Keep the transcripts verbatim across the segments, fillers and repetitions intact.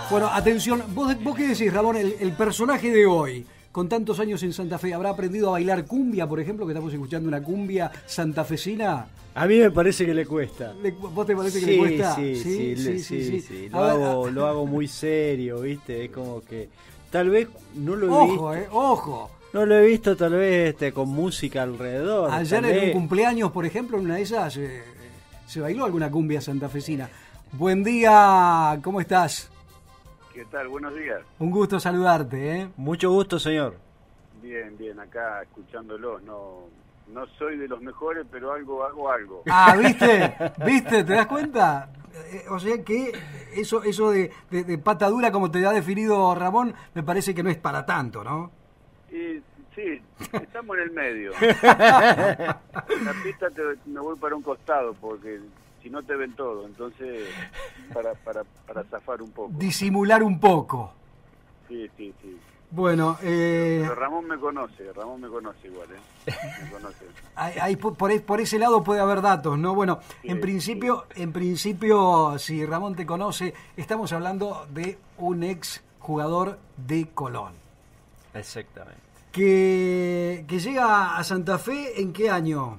Bueno, atención, vos, vos qué decís, Ramón, el, el personaje de hoy, con tantos años en Santa Fe, ¿habrá aprendido a bailar cumbia, por ejemplo, que estamos escuchando una cumbia santafesina? A mí me parece que le cuesta. ¿Le, ¿Vos te parece sí, que le cuesta? Sí, sí, sí, sí, sí, sí, sí. sí. Lo, ver, hago, a... lo hago muy serio, ¿viste? Es como que tal vez no lo he ojo, visto. Eh, ojo. No lo he visto tal vez este, con música alrededor. Ayer tal en vez... un cumpleaños, por ejemplo, en una de esas, eh, se bailó alguna cumbia santafesina. Buen día, ¿cómo estás? ¿Qué tal? Buenos días. Un gusto saludarte, ¿eh? Mucho gusto, señor. Bien, bien, acá escuchándolo. No, no soy de los mejores, pero algo, hago algo. Ah, ¿viste? ¿Viste? ¿Te das cuenta? Eh, o sea que eso eso de, de, de pata dura, como te ha definido Ramón, me parece que no es para tanto, ¿no? Y sí, estamos en el medio. La pista te, me voy para un costado, porque si no te ven todo, entonces para, para, para zafar un poco. Disimular un poco. Sí, sí, sí. Bueno, eh... pero Ramón me conoce, Ramón me conoce igual, ¿eh? Me conoce. Ahí, ahí por, por ese lado puede haber datos, ¿no? Bueno, sí, en principio, sí. en principio, si Ramón te conoce, estamos hablando de un ex jugador de Colón. Exactamente. Que, que llega a Santa Fe, ¿en qué año?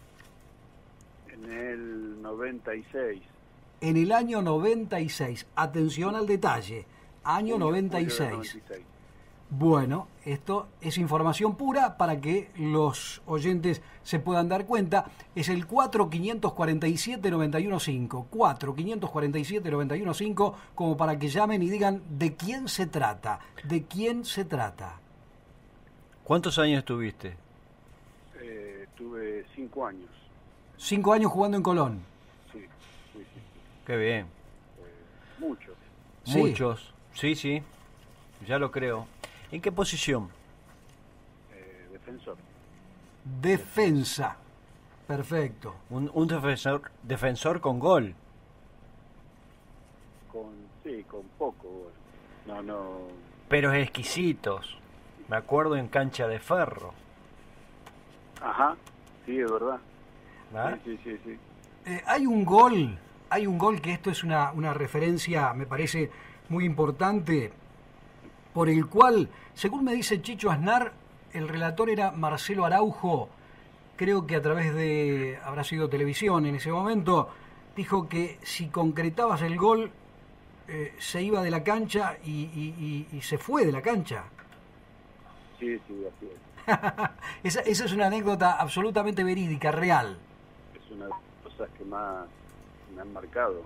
En el noventa y seis. En el año noventa y seis. Atención al detalle. Año julio, noventa y seis. noventa y seis. Bueno, esto es información pura para que los oyentes se puedan dar cuenta. Es el cuatro cinco cuatro siete nueve uno cinco. cuatro cinco cuatro siete nueve uno cinco, como para que llamen y digan de quién se trata. ¿De quién se trata? ¿Cuántos años tuviste? Eh, tuve cinco años. Cinco años jugando en Colón. Sí, sí, sí. Qué bien. Eh, muchos. Sí. Muchos, sí, sí, ya lo creo. ¿En qué posición? Eh, defensor. Defensa. Perfecto. Un, un defensor, defensor con gol. Con, sí, con poco gol. No, no. Pero exquisitos. Me acuerdo en Cancha de Ferro. Ajá, sí, es verdad. ¿Ah? Sí, sí, sí, sí. Eh, hay un gol, hay un gol que esto es una, una referencia, me parece muy importante, por el cual, según me dice Chicho Aznar, el relator era Marcelo Araujo, creo que a través de, habrá sido televisión en ese momento, dijo que si concretabas el gol, eh, se iba de la cancha y, y, y, y se fue de la cancha. Sí, sí, así es. esa, esa es una anécdota absolutamente verídica, real. Es una de las cosas que más me han marcado.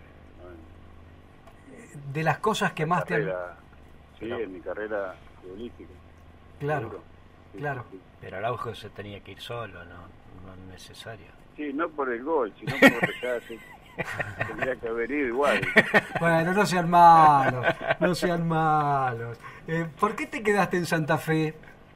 De las cosas que más carrera, te han... Sí, en mi carrera futbolística. Claro, sí, claro. Sí. Pero Araujo se tenía que ir solo, no, no es necesario. Sí, no por el gol, sino porque ya se... tendría que haber ido igual. Bueno, no sean malos, no sean malos. Eh, ¿Por qué te quedaste en Santa Fe?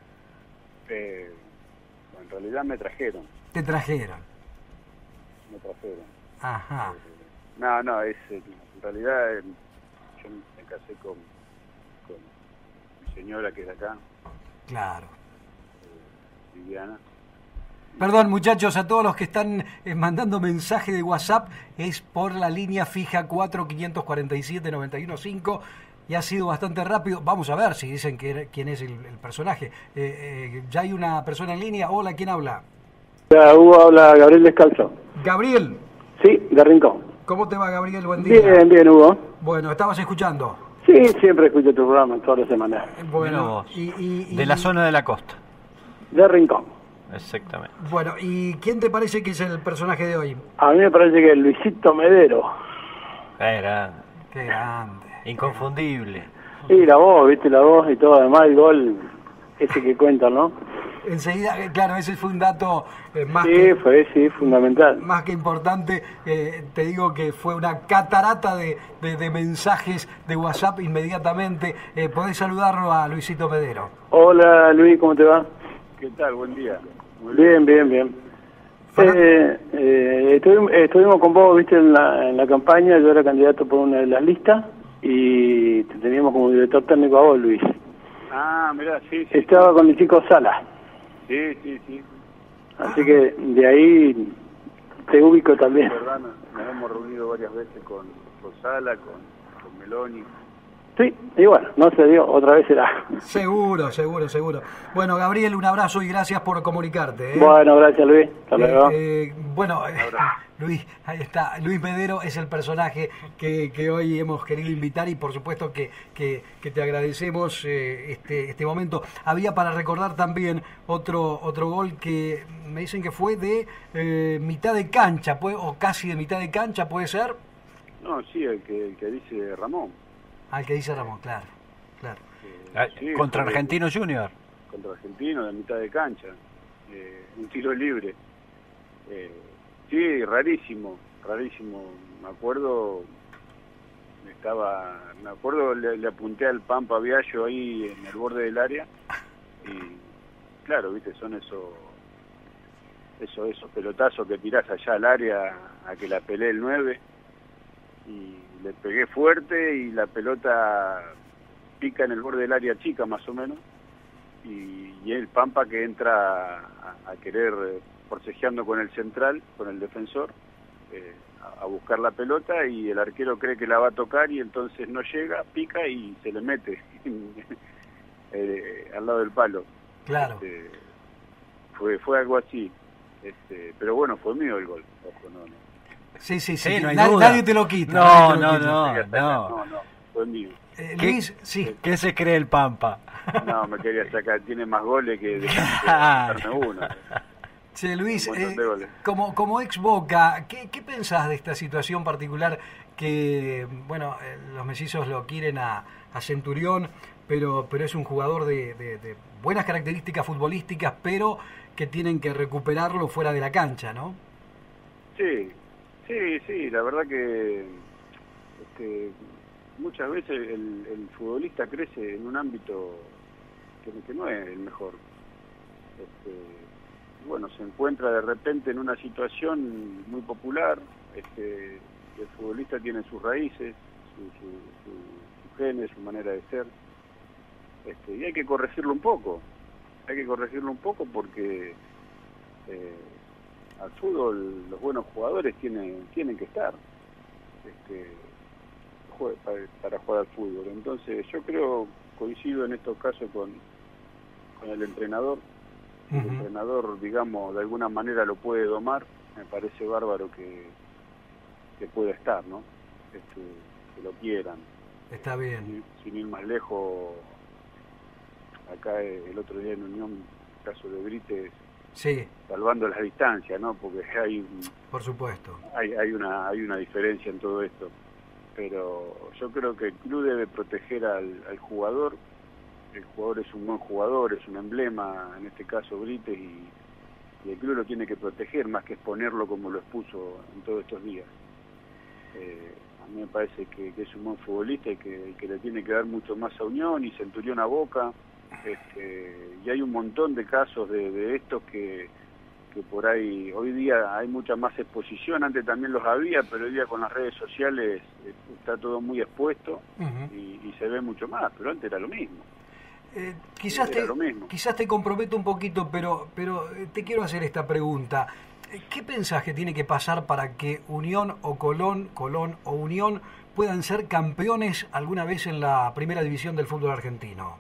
Eh, en realidad me trajeron. Te trajeron. Me trajeron. Ajá. Eh, no, no, es en realidad eh, yo me casé con, con mi señora que es de acá. Claro. Eh, Viviana. Perdón, muchachos, a todos los que están eh, mandando mensaje de WhatsApp, es por la línea fija cuatro cinco cuatro siete nueve uno cinco y ha sido bastante rápido. Vamos a ver si dicen que, quién es el, el personaje. Eh, eh, ya hay una persona en línea. Hola, ¿quién habla? Hola, Hugo, habla Gabriel Descalzo. Gabriel. Sí, de Rincón. ¿Cómo te va, Gabriel? Buen día. Bien, bien, Hugo. Bueno, ¿estabas escuchando? Sí, siempre escucho tu programa todas las semanas. Bueno, y, y, y... de la zona de la costa. De Rincón. Exactamente. Bueno, ¿y quién te parece que es el personaje de hoy? A mí me parece que es Luisito Medero. Qué grande. Qué grande. Inconfundible. Sí, la voz, viste, la voz y todo, además el gol ese que cuentan, ¿no? Enseguida, claro, ese fue un dato eh, más, sí, que, fue, sí, fundamental. más que importante. Eh, te digo que fue una catarata de, de, de mensajes de WhatsApp inmediatamente. Eh, podés saludarlo a Luisito Medero. Hola, Luis, ¿cómo te va? ¿Qué tal? Buen día. Muy bien, bien, bien. Eh, eh, estuvimos, estuvimos con vos, viste, en la, en la campaña. Yo era candidato por una de las listas y te teníamos como director técnico a vos, Luis. Ah, mirá, sí, sí. Estaba sí. con el chico Sala. Sí, sí, sí. Así que de ahí te ubico también. La verdad, nos, nos hemos reunido varias veces con, con Sala, con, con Meloni. Sí, y bueno, no se dio, otra vez será. Seguro, seguro, seguro. Bueno, Gabriel, un abrazo y gracias por comunicarte. ¿eh? Bueno, gracias Luis, hasta luego. Eh, eh, bueno, eh, Luis, ahí está. Luis Medero es el personaje que, que hoy hemos querido invitar y por supuesto que, que, que te agradecemos eh, este, este momento. Había para recordar también otro, otro gol que me dicen que fue de eh, mitad de cancha, ¿puede, o casi de mitad de cancha, ¿puede ser? No, sí, el que, el que dice Ramón. Al que dice Ramón, claro, claro. Eh, sí, contra fue, Argentino Junior. Contra Argentino, de mitad de cancha. Eh, un tiro libre. Eh, sí, rarísimo, rarísimo. Me acuerdo, estaba, me acuerdo, le, le apunté al Pampa Viallo ahí en el borde del área. Y claro, viste, son esos, esos, esos pelotazos que tirás allá al área a que la pelee el nueve. Y le pegué fuerte y la pelota pica en el borde del área chica más o menos y, y el Pampa que entra a, a querer eh, forcejeando con el central, con el defensor, eh, a, a buscar la pelota y el arquero cree que la va a tocar y entonces no llega, pica y se le mete eh, al lado del palo. Claro. Este, fue fue algo así, este, pero bueno, fue mío el gol, ojo, no, no. Sí, sí, sí, sí, no hay nadie, duda. nadie te lo quita. No, te lo no, quita. no, no. No, no, fue mío. Eh, ¿Qué? Luis, sí. ¿Qué se cree el Pampa? No, me quería sacar, tiene más goles que de darme uno. Che, Luis, Un montón eh, de goles. como, como ex Boca, ¿qué, ¿qué pensás de esta situación particular que, bueno, eh, los mellizos lo quieren a, a Centurión, pero, pero es un jugador de, de, de buenas características futbolísticas, pero que tienen que recuperarlo fuera de la cancha, ¿no? Sí, sí, sí, la verdad que este, muchas veces el, el futbolista crece en un ámbito que, que no es el mejor. Este, bueno, se encuentra de repente en una situación muy popular, este, el futbolista tiene sus raíces, su, su, su, su genes, su manera de ser, este, y hay que corregirlo un poco, hay que corregirlo un poco porque eh, al fútbol los buenos jugadores tienen tienen que estar este, para, para jugar al fútbol. Entonces yo creo, coincido en estos casos con, con el entrenador. El uh-huh. entrenador, digamos, de alguna manera lo puede domar. Me parece bárbaro que, que pueda estar, ¿no? Este, que lo quieran. Está bien. Sin, sin ir más lejos, acá el otro día en Unión, el caso de Brites, sí, salvando las distancias, ¿no? Porque hay un, por supuesto hay, hay una hay una diferencia en todo esto, pero yo creo que el club debe proteger al, al jugador. El jugador es un buen jugador, es un emblema, en este caso Brites, y, y el club lo tiene que proteger más que exponerlo como lo expuso en todos estos días. Eh, a mí me parece que, que es un buen futbolista y que, que le tiene que dar mucho más a Unión y Centurión a Boca. Este, y hay un montón de casos de, de estos que, que por ahí, hoy día hay mucha más exposición, antes también los había, pero hoy día con las redes sociales eh, está todo muy expuesto uh-huh. y, y se ve mucho más, pero antes era lo mismo. Eh, quizás, te, quizás te comprometo un poquito, pero, pero te quiero hacer esta pregunta. ¿Qué pensás que tiene que pasar para que Unión o Colón, Colón o Unión puedan ser campeones alguna vez en la primera división del fútbol argentino?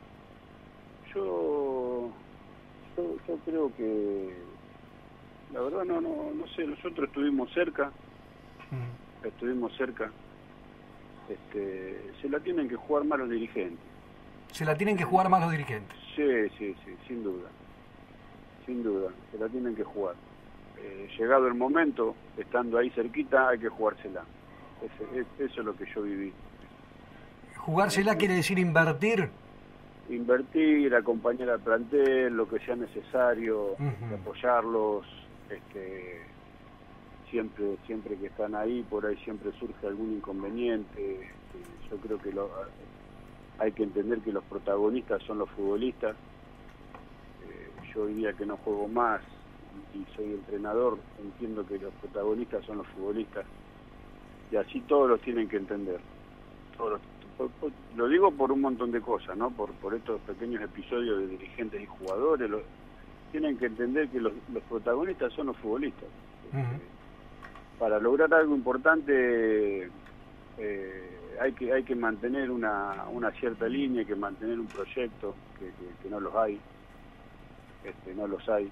Yo, yo, yo creo que, la verdad no, no, no sé, nosotros estuvimos cerca, mm. estuvimos cerca, este, se la tienen que jugar más los dirigentes. ¿Se la tienen que jugar más los dirigentes? Sí, sí, sí, sin duda, sin duda, se la tienen que jugar. Eh, llegado el momento, estando ahí cerquita, hay que jugársela. Ese, es, eso es lo que yo viví. ¿Jugársela eh, quiere decir invertir? Invertir, acompañar al plantel, lo que sea necesario, uh-huh. apoyarlos, este, siempre siempre que están ahí, por ahí siempre surge algún inconveniente. Este, yo creo que lo, hay que entender que los protagonistas son los futbolistas. Eh, yo hoy día que no juego más y soy entrenador, entiendo que los protagonistas son los futbolistas. Y así todos los tienen que entender. Todos los, por, por, lo digo por un montón de cosas, ¿no? Por, por estos pequeños episodios de dirigentes y jugadores. Lo, tienen que entender que los, los protagonistas son los futbolistas. Uh-huh. Eh, para lograr algo importante eh, hay que hay que mantener una, una cierta línea, hay que mantener un proyecto, que, que, que no los hay, este, no los hay.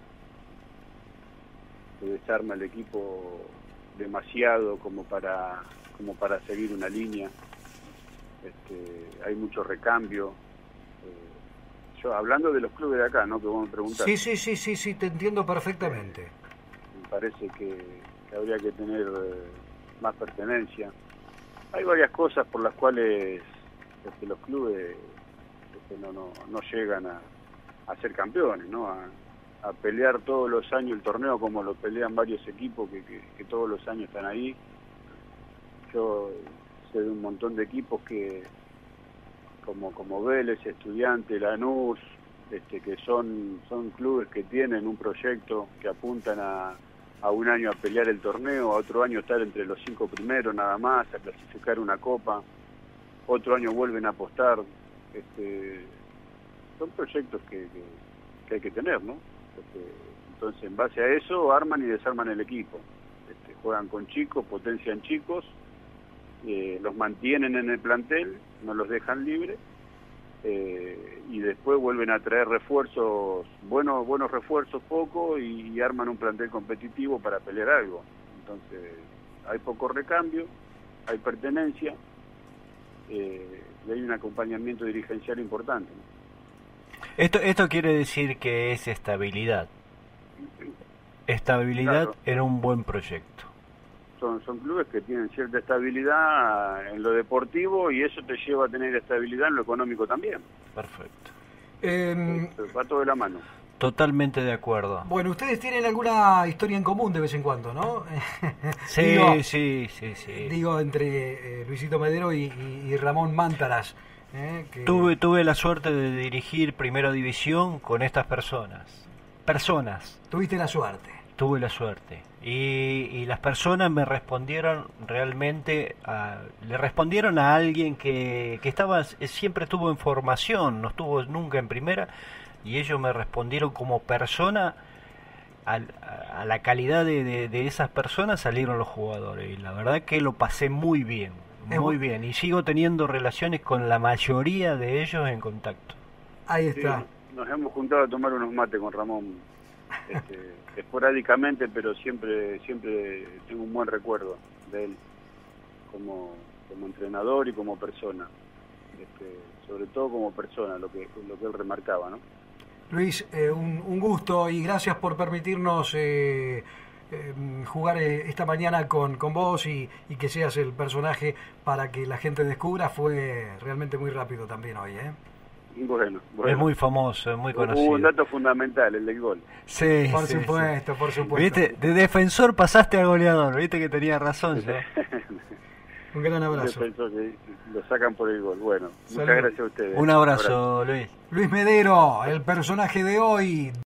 Se desarma el equipo demasiado como para como para seguir una línea. Este, hay mucho recambio. Eh, yo hablando de los clubes de acá, ¿no? Que vos me preguntaste. Sí, sí, sí, sí, sí, te entiendo perfectamente. Me parece que, que habría que tener eh, más pertenencia. Hay varias cosas por las cuales este, los clubes este, no, no, no llegan a, a ser campeones, ¿no? A, a pelear todos los años el torneo como lo pelean varios equipos que, que, que todos los años están ahí. Yo sé de un montón de equipos que como como Vélez, Estudiantes, Lanús, este, que son son clubes que tienen un proyecto, que apuntan a, a un año a pelear el torneo, a otro año estar entre los cinco primeros nada más, a clasificar una copa, otro año vuelven a apostar. Este, son proyectos que, que, que hay que tener, ¿no? Este, entonces, en base a eso, arman y desarman el equipo. Este, juegan con chicos, potencian chicos, eh, los mantienen en el plantel, no los dejan libres, eh, y después vuelven a traer refuerzos, buenos buenos refuerzos, poco, y, y arman un plantel competitivo para pelear algo. Entonces, hay poco recambio, hay pertenencia, eh, y hay un acompañamiento dirigencial importante, ¿no? Esto, esto quiere decir que es estabilidad. Estabilidad Claro. en un buen proyecto. Son, son clubes que tienen cierta estabilidad en lo deportivo y eso te lleva a tener estabilidad en lo económico también. Perfecto. Eh, Va todo de la mano. Totalmente de acuerdo. bueno, ustedes tienen alguna historia en común de vez en cuando, ¿no? Sí, digo, sí, sí, sí. digo, entre eh, Luisito Medero y, y- y Ramón Mántaras. ¿eh? Que- Tuve, tuve la suerte de dirigir Primera División con estas personas. Personas. Tuviste la suerte. Tuve la suerte. Y, y las personas me respondieron realmente, a- le respondieron a alguien que, que estaba siempre estuvo en formación, no estuvo nunca en primera, y ellos me respondieron como persona, al- a, a la calidad de, de, de esas personas salieron los jugadores. Y la verdad que lo pasé muy bien, Es muy bu- bien. Y sigo teniendo relaciones con la mayoría de ellos en contacto. Ahí Sí, está. nos hemos juntado a tomar unos mates con Ramón, este, esporádicamente, pero siempre siempre tengo un buen recuerdo de él como, como entrenador y como persona. Este, sobre todo como persona, lo que lo que él remarcaba, ¿no? Luis, eh, un, un gusto y gracias por permitirnos eh, eh, jugar eh, esta mañana con, con vos y, y que seas el personaje para que la gente descubra. Fue realmente muy rápido también hoy, ¿eh? Bueno, bueno. Es muy famoso, es muy Hubo conocido. un dato fundamental, el del gol. Sí, Por sí, supuesto, por sí. supuesto. Viste, de defensor pasaste a goleador, viste que tenía razón yo. Un gran abrazo. Pensó que lo sacan por el gol. Bueno, Salud. muchas gracias a ustedes. Un abrazo, Luis. Luis Medero, el personaje de hoy.